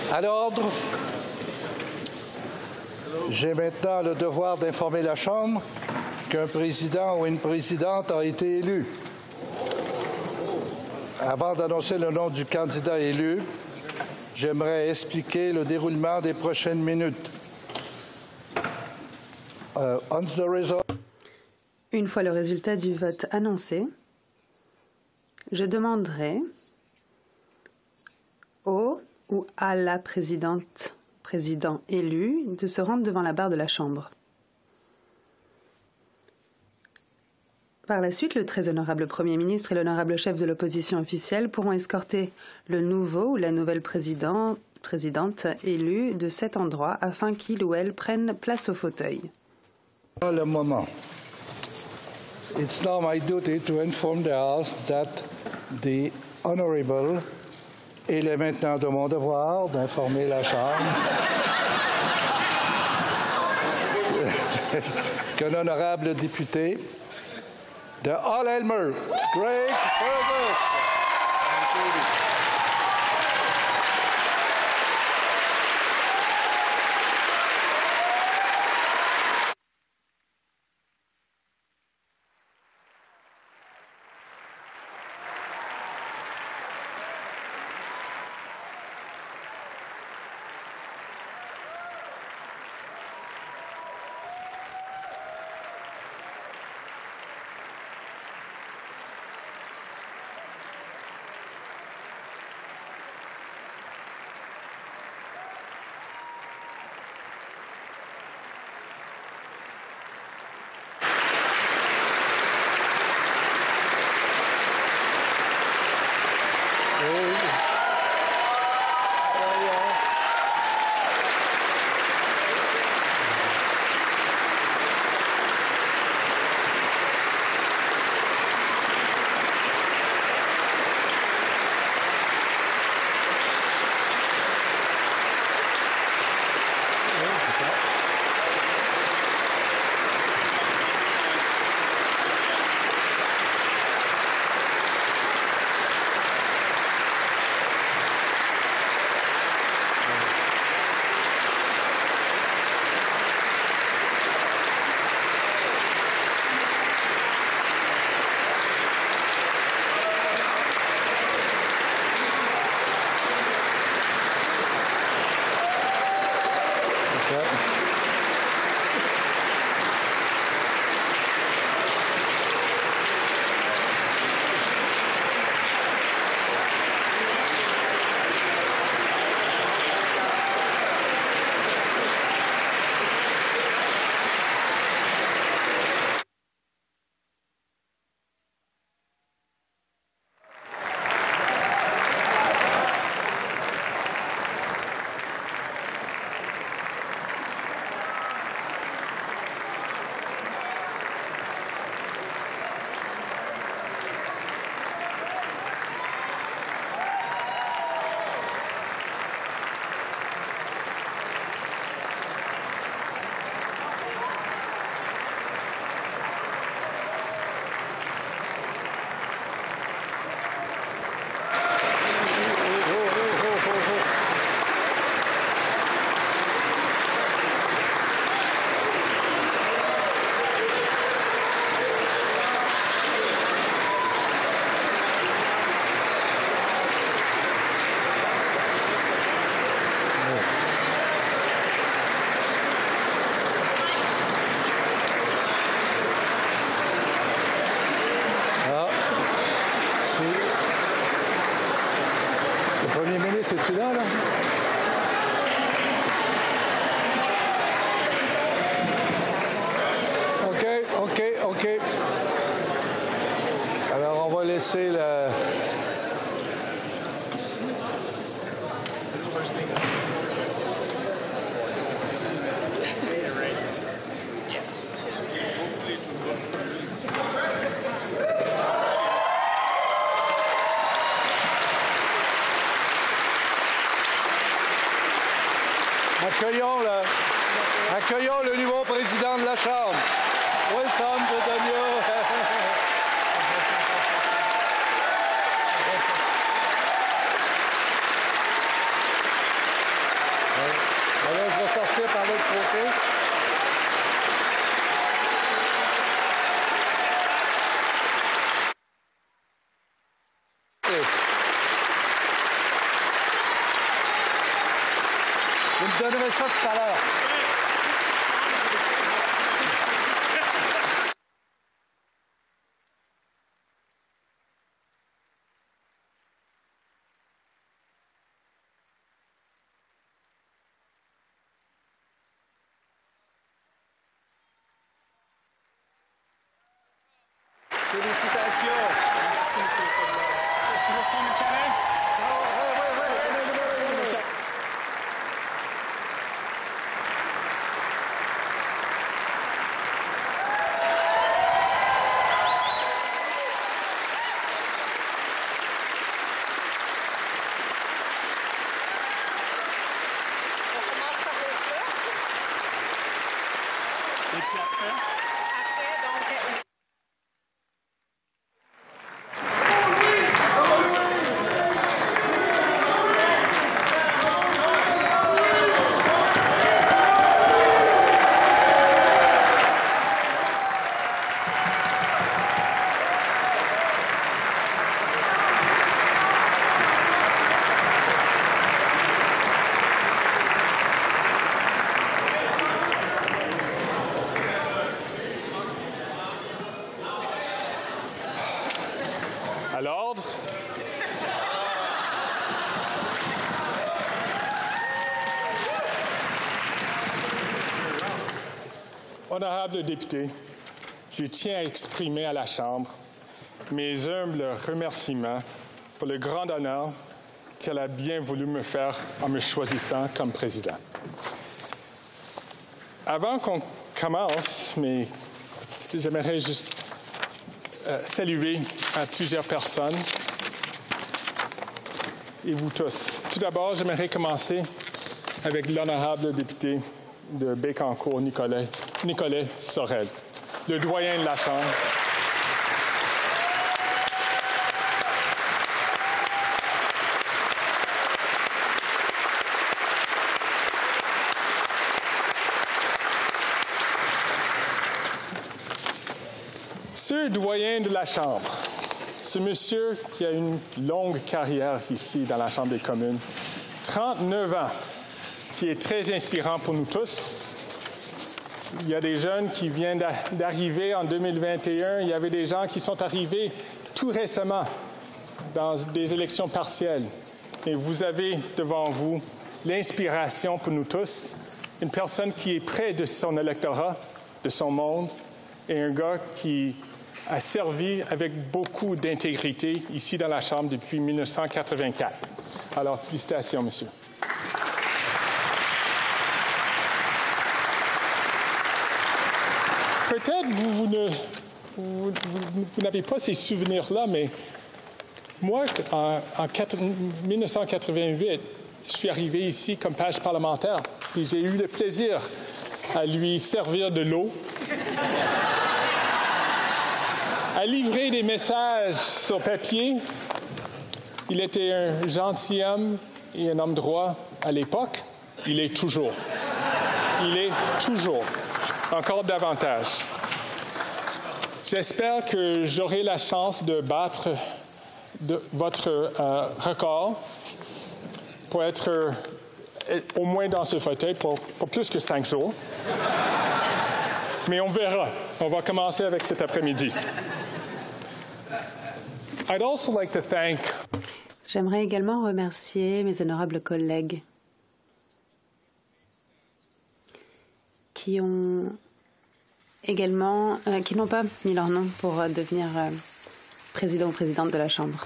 À l'ordre. J'ai maintenant le devoir d'informer la Chambre qu'un président ou une présidente a été élu. Avant d'annoncer le nom du candidat élu, j'aimerais expliquer le déroulement des prochaines minutes. Une fois le résultat du vote annoncé, je demanderai au ou à la président élu de se rendre devant la barre de la Chambre. Par la suite, le très honorable Premier ministre et l'honorable chef de l'opposition officielle pourront escorter le nouveau ou la nouvelle présidente élue de cet endroit afin qu'il ou elle prenne place au fauteuil. Le moment. It's now my duty to inform the House that the Honorable. Il est maintenant de mon devoir d'informer la Chambre qu'un honorable député de Hull-Elmer, Greg Fergus. C'est-tu là? OK. Alors, on va laisser le... Accueillons le nouveau président de la Chambre. Welcome to the new... passer par l'autre côté. Vous me donnerez ça tout à l'heure. Félicitations. Merci, M. le Président. Est-ce que je prends le terrain? On commence par le ça. Et puis après? Après, donc... À l'ordre. Honorables députés, je tiens à exprimer à la Chambre mes humbles remerciements pour le grand honneur qu'elle a bien voulu me faire en me choisissant comme président. Avant qu'on commence, j'aimerais juste saluer à plusieurs personnes et vous tous. Tout d'abord, j'aimerais commencer avec l'honorable député de Bécancour, Nicolet Sorel, le doyen de la Chambre. Ce doyen de la Chambre, ce monsieur qui a une longue carrière ici dans la Chambre des communes, 39 ans, qui est très inspirant pour nous tous. Il y a des jeunes qui viennent d'arriver en 2021. Il y avait des gens qui sont arrivés tout récemment dans des élections partielles. Et vous avez devant vous l'inspiration pour nous tous, une personne qui est près de son électorat, de son monde, et un gars qui a servi avec beaucoup d'intégrité ici dans la Chambre depuis 1984. Alors, félicitations, monsieur. Peut-être vous n'avez pas ces souvenirs-là, mais moi, en 1988, je suis arrivé ici comme page parlementaire, puis j'ai eu le plaisir à lui servir de l'eau, à livrer des messages sur papier. Il était un gentilhomme et un homme droit à l'époque. Il est toujours. Il est toujours. Encore davantage. J'espère que j'aurai la chance de battre votre record pour être au moins dans ce fauteuil pour plus que 5 jours. Mais on verra. On va commencer avec cet après-midi. I'd also like to thank... J'aimerais également remercier mes honorables collègues qui n'ont pas mis leur nom pour devenir président ou présidente de la Chambre.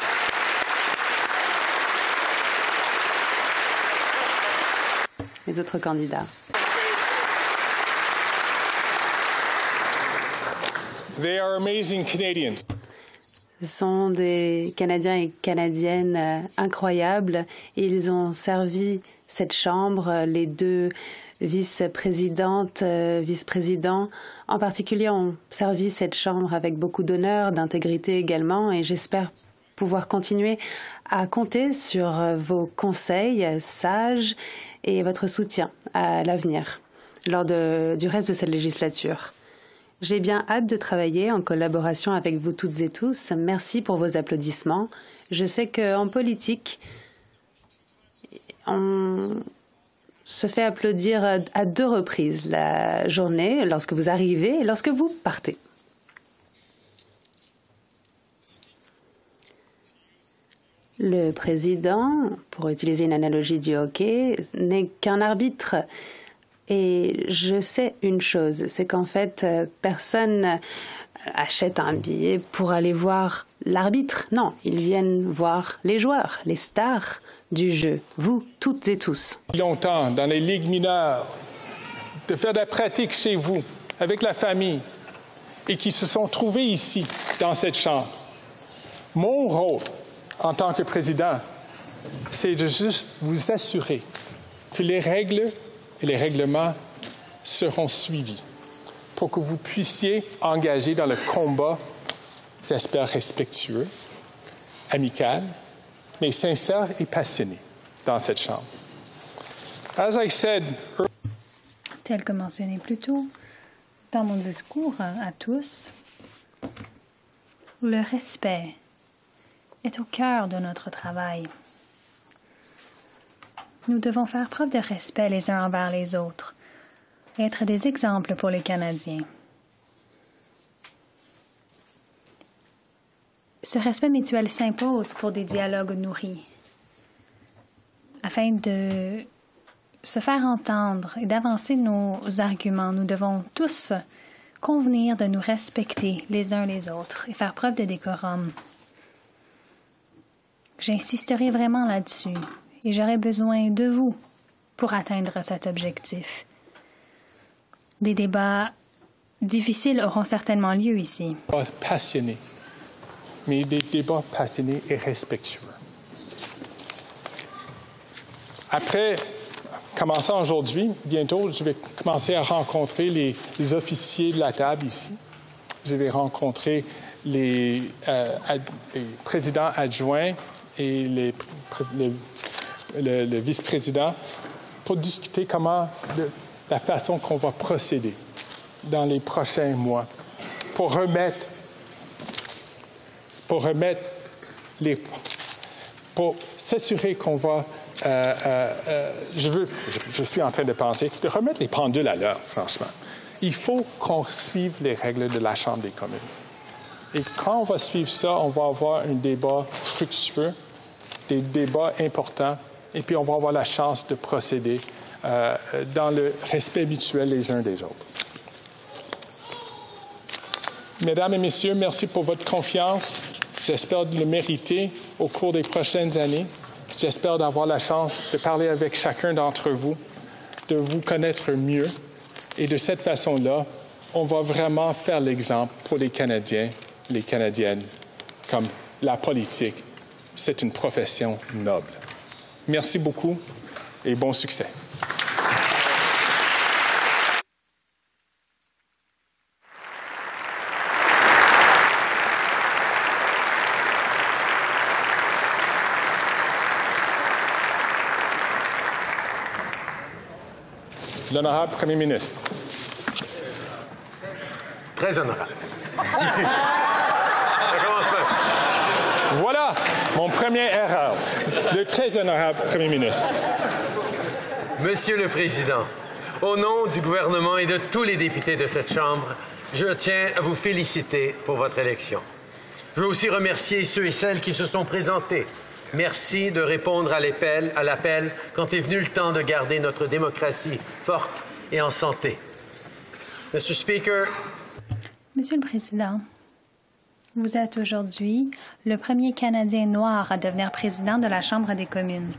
Les autres candidats. They are amazing Canadians. Ce sont des Canadiens et Canadiennes incroyables. Ils ont servi cette Chambre, les deux vice-présidentes, vice-présidents en particulier ont servi cette Chambre avec beaucoup d'honneur, d'intégrité également, et j'espère pouvoir continuer à compter sur vos conseils sages et votre soutien à l'avenir lors du reste de cette législature. J'ai bien hâte de travailler en collaboration avec vous toutes et tous. Merci pour vos applaudissements. Je sais qu'en politique, on se fait applaudir à 2 reprises la journée, lorsque vous arrivez et lorsque vous partez. Le président, pour utiliser une analogie du hockey, n'est qu'un arbitre. Et je sais une chose, c'est qu'en fait, personne achète un billet pour aller voir l'arbitre. Non, ils viennent voir les joueurs, les stars du jeu, vous, toutes et tous. Longtemps, dans les ligues mineures, de faire de la pratique chez vous, avec la famille, et qui se sont trouvés ici, dans cette chambre. Mon rôle, en tant que président, c'est de juste vous assurer que les règles et les règlements seront suivis pour que vous puissiez engager dans le combat, j'espère respectueux, amical, mais sincère et passionné dans cette chambre. As I said, Tel que mentionné plus tôt dans mon discours à tous, le respect est au cœur de notre travail. Nous devons faire preuve de respect les uns envers les autres et être des exemples pour les Canadiens. Ce respect mutuel s'impose pour des dialogues nourris. Afin de se faire entendre et d'avancer nos arguments, nous devons tous convenir de nous respecter les uns les autres et faire preuve de décorum. J'insisterai vraiment là-dessus et j'aurai besoin de vous pour atteindre cet objectif. Des débats difficiles auront certainement lieu ici. Passionnés, mais des débats passionnés et respectueux. Après, commençant aujourd'hui, bientôt, je vais commencer à rencontrer les officiers de la table ici. Je vais rencontrer les présidents adjoints et le vice-président pour discuter la façon qu'on va procéder dans les prochains mois pour s'assurer qu'on va je suis en train de penser de remettre les pendules à l'heure, franchement. Il faut qu'on suive les règles de la Chambre des communes. Et quand on va suivre ça, on va avoir un débat fructueux, des débats importants, et puis on va avoir la chance de procéder dans le respect mutuel les uns des autres. Mesdames et messieurs, merci pour votre confiance. J'espère le mériter au cours des prochaines années. J'espère d'avoir la chance de parler avec chacun d'entre vous, de vous connaître mieux. Et de cette façon-là, on va vraiment faire l'exemple pour les Canadiens, les Canadiennes, comme la politique. C'est une profession noble. Merci beaucoup et bon succès. L'honorable Premier ministre. Très honorable. Ça commence bien. Voilà mon premier erreur. Le très honorable Premier ministre. Monsieur le Président, au nom du gouvernement et de tous les députés de cette Chambre, je tiens à vous féliciter pour votre élection. Je veux aussi remercier ceux et celles qui se sont présentés. Merci de répondre à l'appel quand est venu le temps de garder notre démocratie forte et en santé. Mr. Speaker. Monsieur le Président, vous êtes aujourd'hui le premier Canadien noir à devenir président de la Chambre des communes.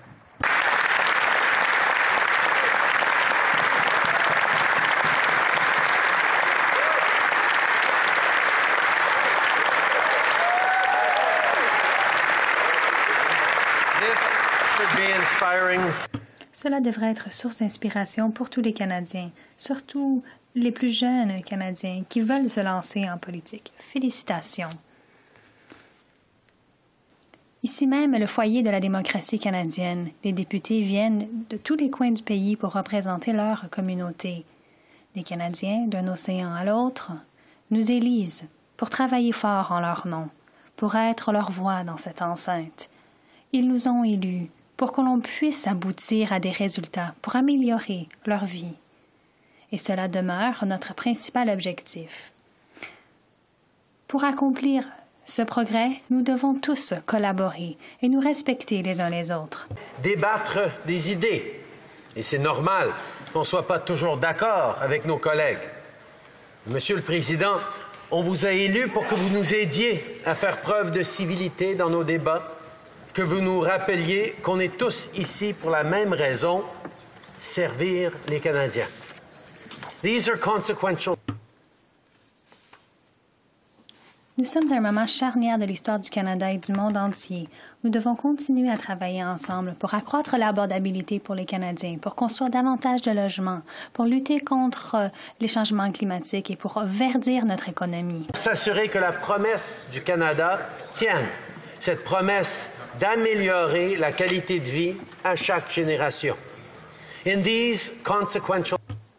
Cela devrait être source d'inspiration pour tous les Canadiens, surtout les plus jeunes Canadiens qui veulent se lancer en politique. Félicitations. Ici même, le foyer de la démocratie canadienne, les députés viennent de tous les coins du pays pour représenter leur communauté. Les Canadiens, d'un océan à l'autre, nous élisent pour travailler fort en leur nom, pour être leur voix dans cette enceinte. Ils nous ont élus pour que l'on puisse aboutir à des résultats, pour améliorer leur vie. Et cela demeure notre principal objectif. Pour accomplir ce progrès, nous devons tous collaborer et nous respecter les uns les autres. Débattre des idées. Et c'est normal qu'on ne soit pas toujours d'accord avec nos collègues. Monsieur le Président, on vous a élu pour que vous nous aidiez à faire preuve de civilité dans nos débats, que vous nous rappeliez qu'on est tous ici pour la même raison, servir les Canadiens. These are consequential. Nous sommes à un moment charnière de l'histoire du Canada et du monde entier. Nous devons continuer à travailler ensemble pour accroître l'abordabilité pour les Canadiens, pour construire davantage de logements, pour lutter contre les changements climatiques et pour verdir notre économie. S'assurer que la promesse du Canada tienne, cette promesse d'améliorer la qualité de vie à chaque génération. In these consequential...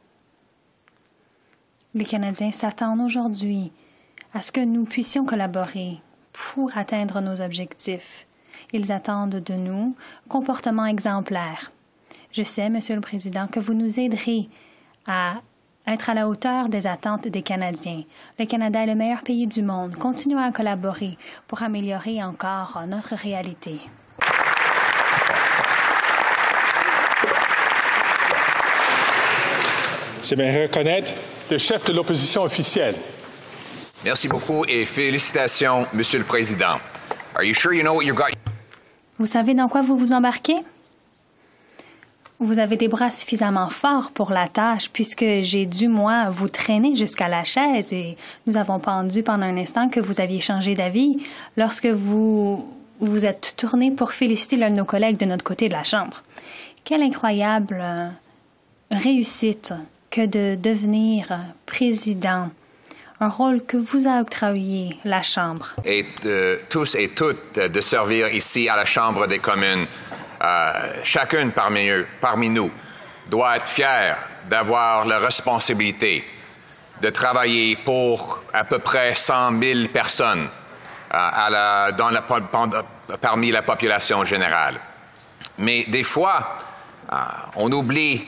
Les Canadiens s'attendent aujourd'hui à ce que nous puissions collaborer pour atteindre nos objectifs. Ils attendent de nous comportements exemplaires. Je sais, Monsieur le Président, que vous nous aiderez à être à la hauteur des attentes des Canadiens. Le Canada est le meilleur pays du monde. Continuons à collaborer pour améliorer encore notre réalité. J'aimerais reconnaître le chef de l'opposition officielle. Merci beaucoup et félicitations, Monsieur le Président. Are you sure you know what you got? Vous savez dans quoi vous vous embarquez? Vous avez des bras suffisamment forts pour la tâche puisque j'ai dû, moi, vous traîner jusqu'à la chaise et nous avons pendu pendant un instant que vous aviez changé d'avis lorsque vous vous êtes tourné pour féliciter l'un de nos collègues de notre côté de la Chambre. Quelle incroyable réussite que de devenir président, un rôle que vous a octroyé la Chambre. Et tous et toutes de servir ici à la Chambre des communes. Chacune parmi nous doit être fier d'avoir la responsabilité de travailler pour à peu près 100 000 personnes parmi la population générale. Mais des fois, on oublie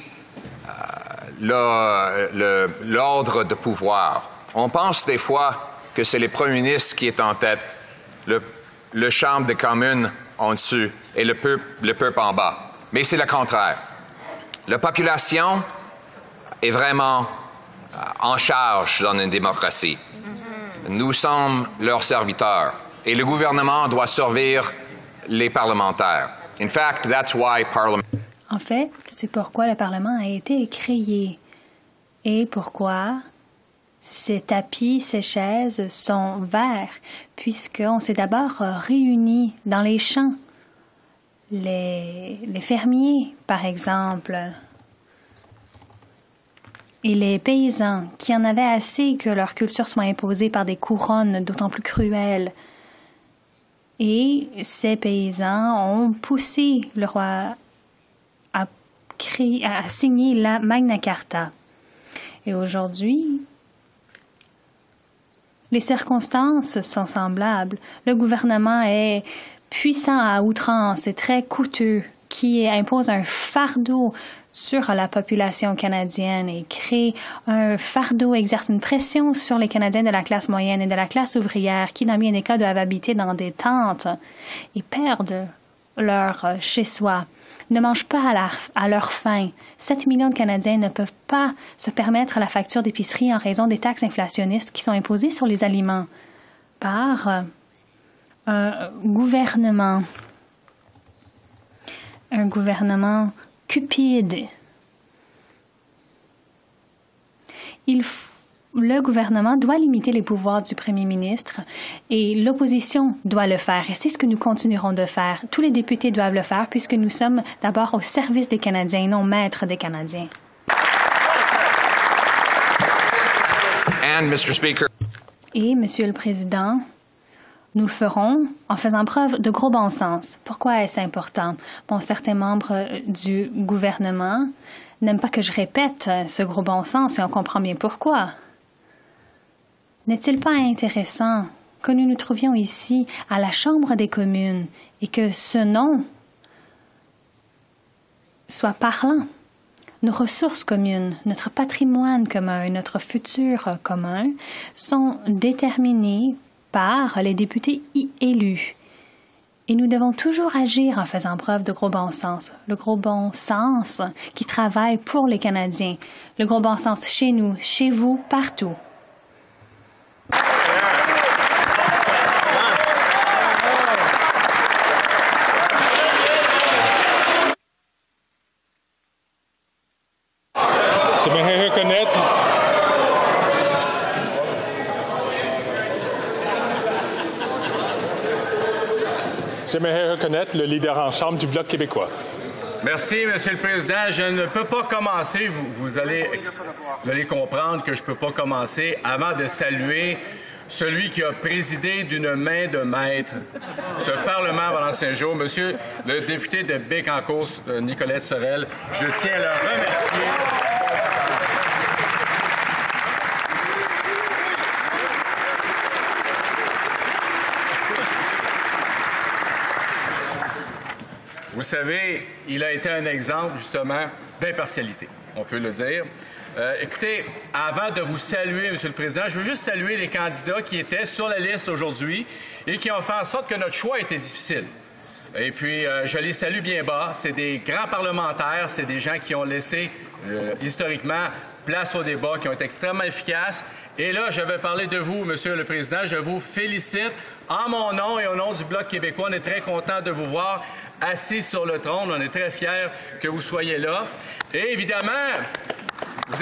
l'ordre de pouvoir. On pense des fois que c'est le premier ministre qui est en tête, le Chambre des communes en dessus et le peuple en bas. Mais c'est le contraire. La population est vraiment en charge dans une démocratie. Nous sommes leurs serviteurs et le gouvernement doit servir les parlementaires. In fact, that's why Parliament... En fait, c'est pourquoi le Parlement a été créé et pourquoi ces tapis, ces chaises sont verts, puisqu'on s'est d'abord réunis dans les champs. Les fermiers, par exemple, et les paysans qui en avaient assez que leur culture soit imposée par des couronnes d'autant plus cruelles. Et ces paysans ont poussé le roi à signer la Magna Carta. Et aujourd'hui, les circonstances sont semblables. Le gouvernement est puissant à outrance et très coûteux, qui impose un fardeau sur la population canadienne et crée un fardeau, exerce une pression sur les Canadiens de la classe moyenne et de la classe ouvrière qui, dans bien des cas, doivent habiter dans des tentes et perdent leur chez-soi, ne mangent pas à leur faim. 7 millions de Canadiens ne peuvent pas se permettre la facture d'épicerie en raison des taxes inflationnistes qui sont imposées sur les aliments par un gouvernement cupide. Le gouvernement doit limiter les pouvoirs du premier ministre et l'opposition doit le faire. Et c'est ce que nous continuerons de faire. Tous les députés doivent le faire puisque nous sommes d'abord au service des Canadiens et non maîtres des Canadiens. And, Mr. Speaker. Et, Monsieur le Président, Nous le ferons en faisant preuve de gros bon sens. Pourquoi est-ce important? Bon, certains membres du gouvernement n'aiment pas que je répète ce gros bon sens et on comprend bien pourquoi. N'est-il pas intéressant que nous nous trouvions ici à la Chambre des communes et que ce nom soit parlant? Nos ressources communes, notre patrimoine commun, notre futur commun sont déterminés par les députés élus. Et nous devons toujours agir en faisant preuve de gros bon sens. Le gros bon sens qui travaille pour les Canadiens. Le gros bon sens chez nous, chez vous, partout. J'aimerais reconnaître le leader en chambre du Bloc québécois. Merci, Monsieur le Président. Je ne peux pas commencer, vous allez comprendre que je ne peux pas commencer avant de saluer celui qui a présidé d'une main de maître ce Parlement pendant 5 jours, Monsieur le député de Bécancour, Nicolette Sorel. Je tiens à le remercier. Vous savez, il a été un exemple, justement, d'impartialité, on peut le dire. Écoutez, avant de vous saluer, Monsieur le Président, je veux juste saluer les candidats qui étaient sur la liste aujourd'hui et qui ont fait en sorte que notre choix était difficile. Et puis, je les salue bien bas. C'est des grands parlementaires, c'est des gens qui ont laissé, historiquement, place au débat, qui ont été extrêmement efficaces. Et là, je vais parler de vous, Monsieur le Président. Je vous félicite en mon nom et au nom du Bloc québécois. On est très content de vous voir assis sur le trône. On est très fiers que vous soyez là. Et évidemment, vous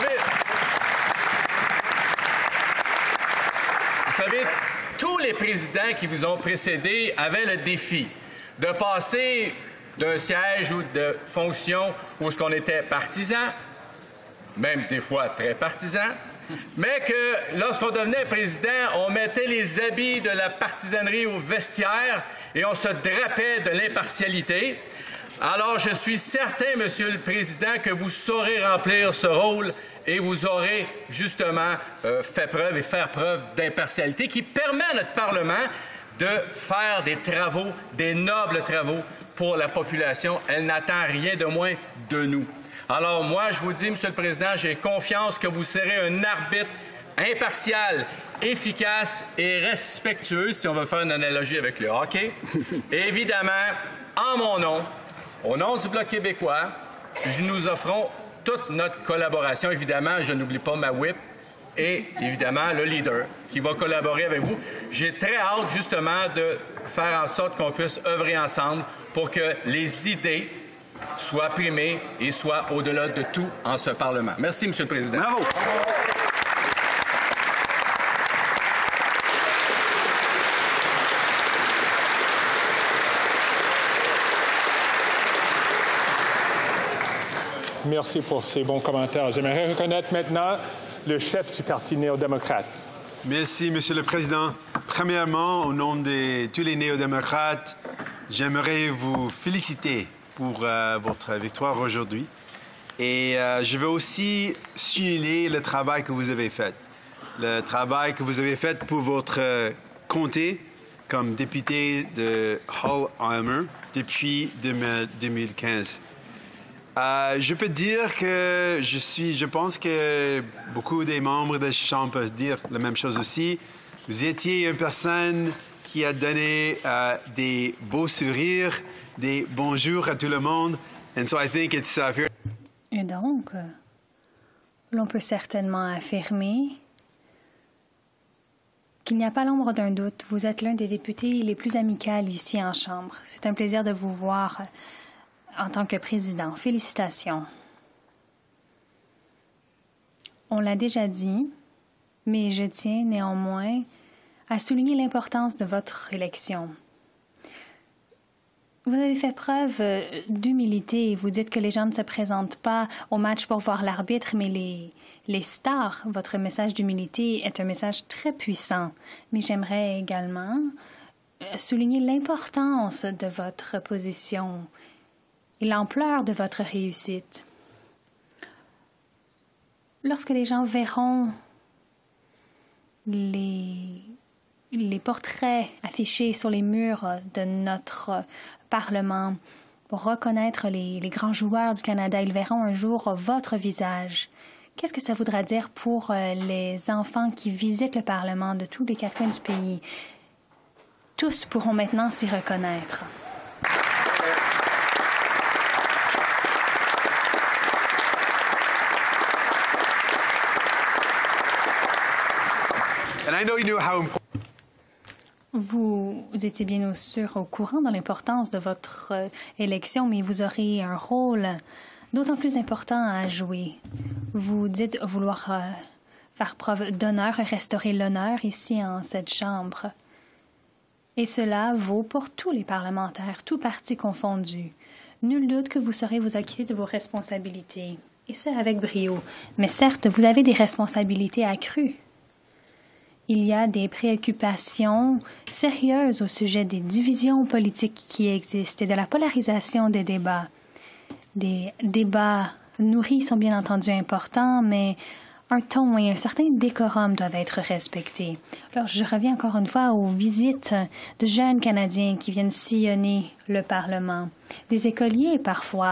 savez, tous les présidents qui vous ont précédé avaient le défi de passer d'un siège ou de fonction où on était partisan, même des fois très partisan, mais que lorsqu'on devenait président, on mettait les habits de la partisanerie au vestiaire et on se drapait de l'impartialité. Alors, je suis certain, Monsieur le Président, que vous saurez remplir ce rôle et vous aurez justement fait preuve et faire preuve d'impartialité qui permet à notre Parlement de faire des travaux, des nobles travaux pour la population. Elle n'attend rien de moins de nous. Alors, moi, je vous dis, Monsieur le Président, j'ai confiance que vous serez un arbitre impartial, efficace et respectueux, si on veut faire une analogie avec le hockey. Et évidemment, en mon nom, au nom du Bloc québécois, nous offrons toute notre collaboration. Évidemment, je n'oublie pas ma whip et évidemment le leader qui va collaborer avec vous. J'ai très hâte justement de faire en sorte qu'on puisse œuvrer ensemble pour que les idées soient primées et soient au-delà de tout en ce Parlement. Merci, Monsieur le Président. Bravo. Merci pour ces bons commentaires. J'aimerais reconnaître maintenant le chef du Parti néo-démocrate. Merci, Monsieur le Président. Premièrement, au nom de tous les néo-démocrates, j'aimerais vous féliciter pour votre victoire aujourd'hui. Et je veux aussi souligner le travail que vous avez fait. Le travail que vous avez fait pour votre comté comme député de Hull-Armor depuis 2015. Je peux dire que je pense que beaucoup des membres de la Chambre peuvent dire la même chose aussi. Vous étiez une personne qui a donné des beaux sourires, des bonjours à tout le monde. And so I think it's here. Et donc, l'on peut certainement affirmer qu'il n'y a pas l'ombre d'un doute. Vous êtes l'un des députés les plus amicaux ici en Chambre. C'est un plaisir de vous voir en tant que président. Félicitations. On l'a déjà dit, mais je tiens néanmoins à souligner l'importance de votre élection. Vous avez fait preuve d'humilité. Vous dites que les gens ne se présentent pas au match pour voir l'arbitre, mais les stars. Votre message d'humilité est un message très puissant. Mais j'aimerais également souligner l'importance de votre position et l'ampleur de votre réussite. Lorsque les gens verront les portraits affichés sur les murs de notre Parlement pour reconnaître les grands joueurs du Canada, ils verront un jour votre visage. Qu'est-ce que ça voudra dire pour les enfants qui visitent le Parlement de tous les quatre coins du pays? Tous pourront maintenant s'y reconnaître. And I know you knew how important. Vous étiez bien sûr au courant de l'importance de votre élection, mais vous aurez un rôle d'autant plus important à jouer. Vous dites vouloir faire preuve d'honneur et restaurer l'honneur ici en cette Chambre. Et cela vaut pour tous les parlementaires, tous partis confondus. Nul doute que vous saurez vous acquitter de vos responsabilités, et ce avec brio. Mais certes, vous avez des responsabilités accrues. Il y a des préoccupations sérieuses au sujet des divisions politiques qui existent et de la polarisation des débats. Des débats nourris sont bien entendu importants, mais un ton et un certain décorum doivent être respectés. Alors, je reviens encore une fois aux visites de jeunes Canadiens qui viennent sillonner le Parlement. Des écoliers, parfois,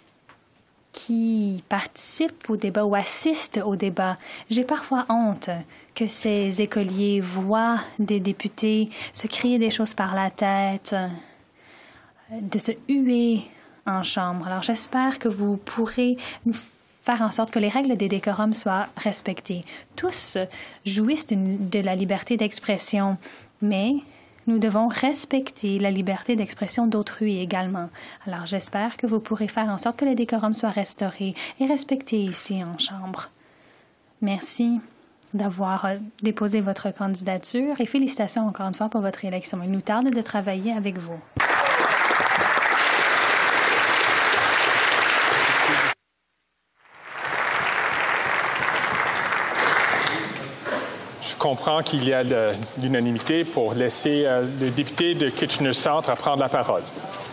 qui participent au débat ou assistent au débat. J'ai parfois honte que ces écoliers voient des députés se crier des choses par la tête, de se huer en chambre. Alors j'espère que vous pourrez nous faire en sorte que les règles des décorums soient respectées. Tous jouissent de la liberté d'expression, mais nous devons respecter la liberté d'expression d'autrui également. Alors j'espère que vous pourrez faire en sorte que le décorum soit restauré et respecté ici en Chambre. Merci d'avoir déposé votre candidature et félicitations encore une fois pour votre élection. Il nous tarde de travailler avec vous. Je comprends qu'il y a l'unanimité pour laisser le député de Kitchener Centre prendre la parole.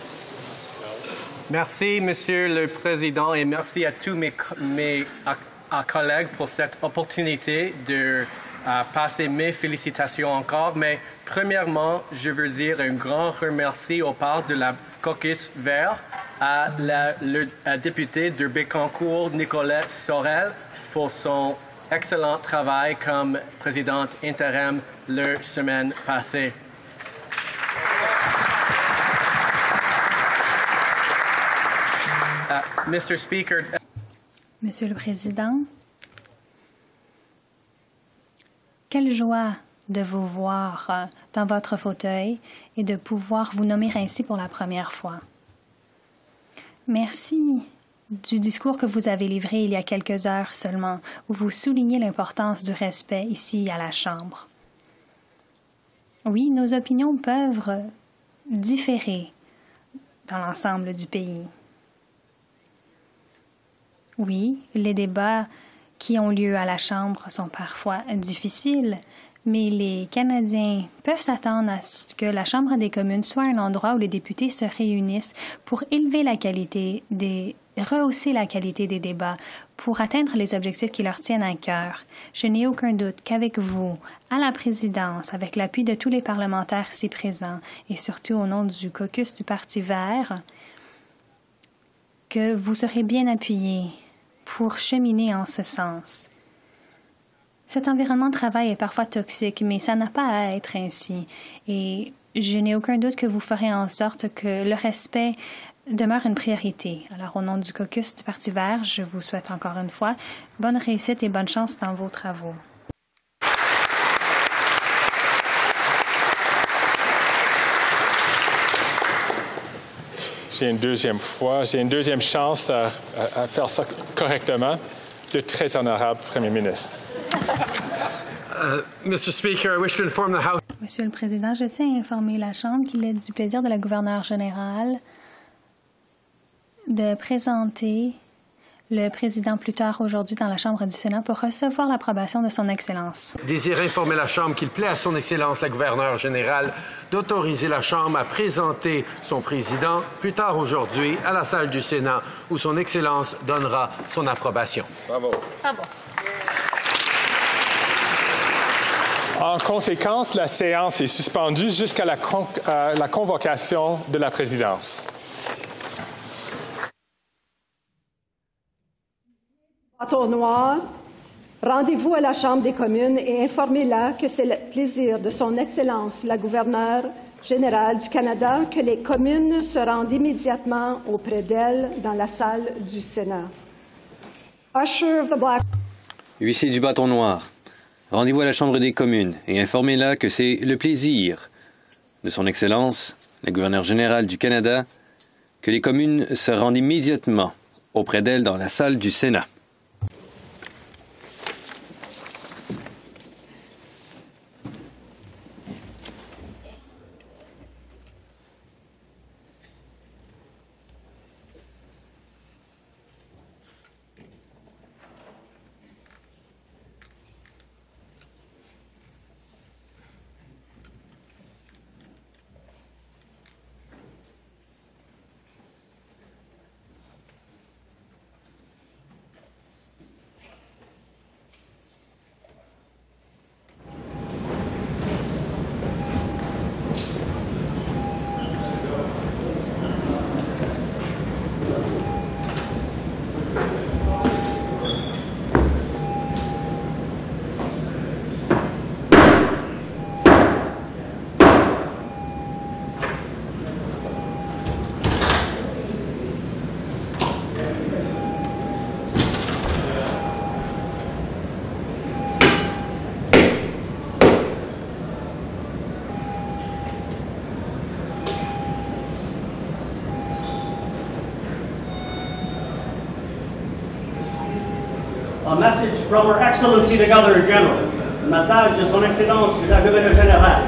Merci, Monsieur le Président, et merci à tous mes collègues pour cette opportunité de passer mes félicitations encore. Mais premièrement, je veux dire un grand remercie au part de la Caucus Vert à le député de Bécancour, Nicolette Sorel, pour son excellent travail comme présidente intérim la semaine passée. Mr. Speaker. Monsieur le Président, quelle joie de vous voir dans votre fauteuil et de pouvoir vous nommer ainsi pour la première fois. Merci du discours que vous avez livré il y a quelques heures seulement, où vous soulignez l'importance du respect ici à la Chambre. Oui, nos opinions peuvent différer dans l'ensemble du pays. Oui, les débats qui ont lieu à la Chambre sont parfois difficiles, mais les Canadiens peuvent s'attendre à ce que la Chambre des communes soit un endroit où les députés se réunissent pour élever la qualité rehausser la qualité des débats pour atteindre les objectifs qui leur tiennent à cœur. Je n'ai aucun doute qu'avec vous, à la présidence, avec l'appui de tous les parlementaires ici présents et surtout au nom du caucus du Parti vert, que vous serez bien appuyés pour cheminer en ce sens. Cet environnement de travail est parfois toxique, mais ça n'a pas à être ainsi. Et je n'ai aucun doute que vous ferez en sorte que le respect demeure une priorité. Alors, au nom du caucus du Parti vert, je vous souhaite encore une fois bonne réussite et bonne chance dans vos travaux. J'ai une deuxième chance à faire ça correctement. Le très honorable Premier ministre. Mr. Speaker, I wish to inform the House. Monsieur le Président, je tiens à informer la Chambre qu'il est du plaisir de la gouverneure générale de présenter le président plus tard aujourd'hui dans la Chambre du Sénat pour recevoir l'approbation de son Excellence. Désire informer la Chambre qu'il plaît à son Excellence la gouverneure générale d'autoriser la Chambre à présenter son président plus tard aujourd'hui à la salle du Sénat où son Excellence donnera son approbation. Bravo. Bravo. En conséquence, la séance est suspendue jusqu'à la convocation de la présidence. Bâton noir, rendez-vous à la Chambre des communes et informez-la que c'est le plaisir de son Excellence la gouverneure générale du Canada que les communes se rendent immédiatement auprès d'elle dans la salle du Sénat. Usher of the Black... Huissier du bâton noir, rendez-vous à la Chambre des communes et informez-la que c'est le plaisir de son Excellence la gouverneure générale du Canada que les communes se rendent immédiatement auprès d'elle dans la salle du Sénat. A message from Her Excellency the Governor General. Un message de Son Excellence la Gouverneure générale.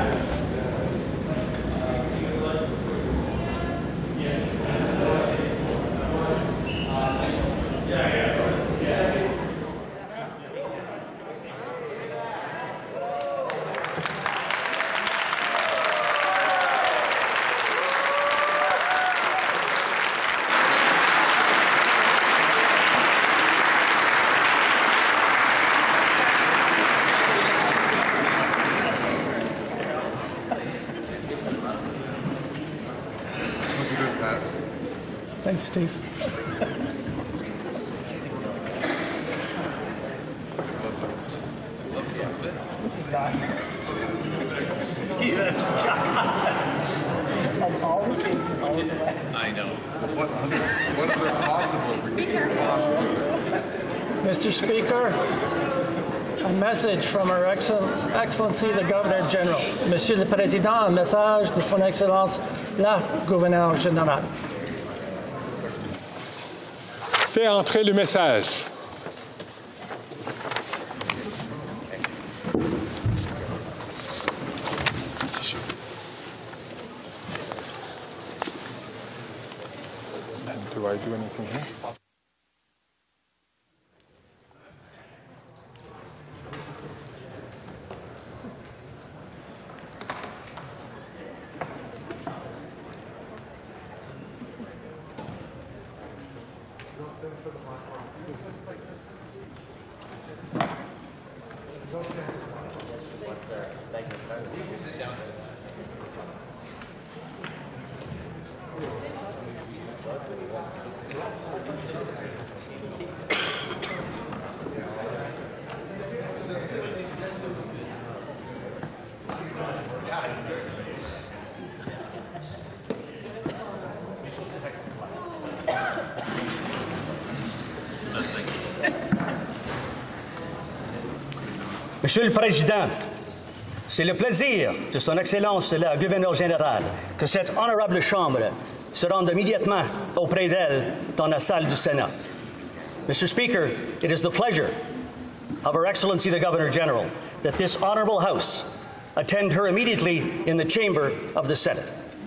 Thanks, Steve. I know. What other possible Mr. Speaker, un message from Her Excellency the Governor General. Monsieur le Président, un message de Son Excellence la Gouverneure générale. Fais entrer le message. And do I do anything here? Monsieur le Président, c'est le plaisir de Son Excellence la Gouverneure générale que cette honorable Chambre se rende immédiatement auprès d'elle dans la salle du Sénat. Mr. Speaker, it is the pleasure of Her Excellency the Governor General that this honorable House attend her immediately in the chamber of the Senate.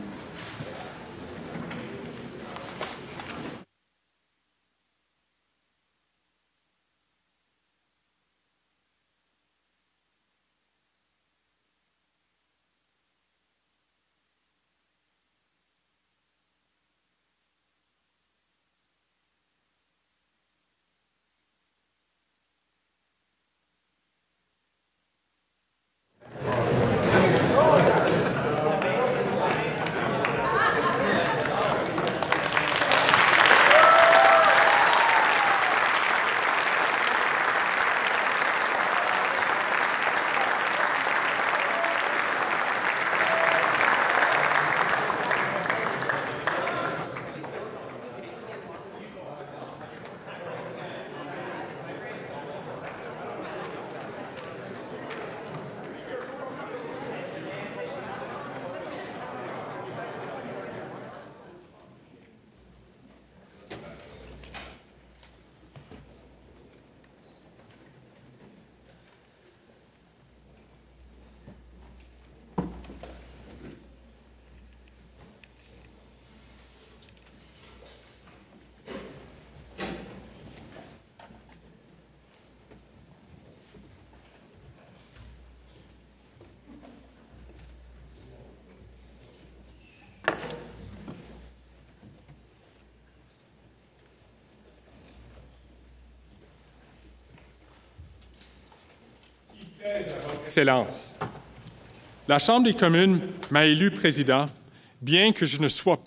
Excellence, la Chambre des communes m'a élu président, bien que je sois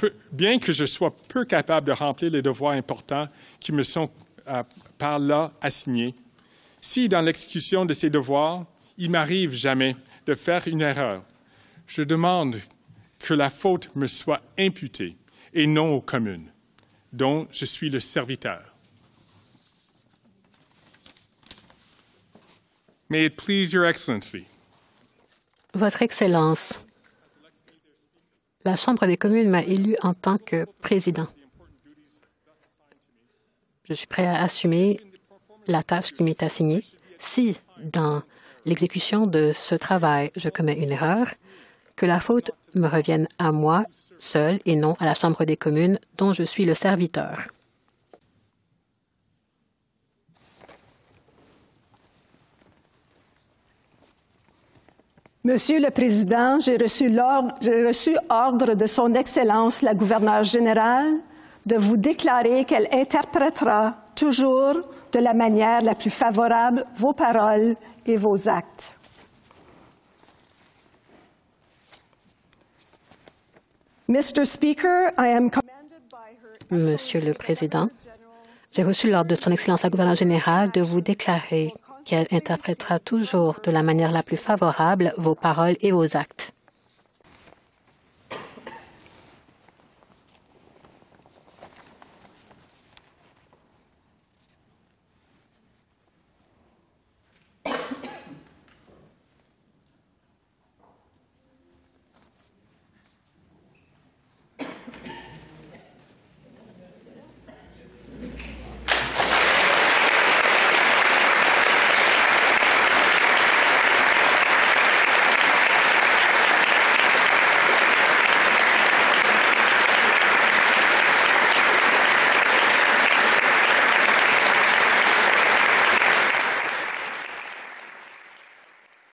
peu capable de remplir les devoirs importants qui me sont par là assignés. Si, dans l'exécution de ces devoirs, il m'arrive jamais de faire une erreur, je demande que la faute me soit imputée et non aux communes, dont je suis le serviteur. May it please Your Excellency. Votre Excellence, la Chambre des communes m'a élu en tant que président. Je suis prêt à assumer la tâche qui m'est assignée. Si, dans l'exécution de ce travail, je commets une erreur, que la faute me revienne à moi seul et non à la Chambre des communes dont je suis le serviteur. Monsieur le Président, j'ai reçu ordre de Son Excellence la gouverneure générale de vous déclarer qu'elle interprétera toujours de la manière la plus favorable vos paroles et vos actes. Mr. Speaker, I am commanded by her... Monsieur le Président, j'ai reçu l'ordre de Son Excellence la gouverneure générale de vous déclarer qu'elle interprétera toujours de la manière la plus favorable vos paroles et vos actes.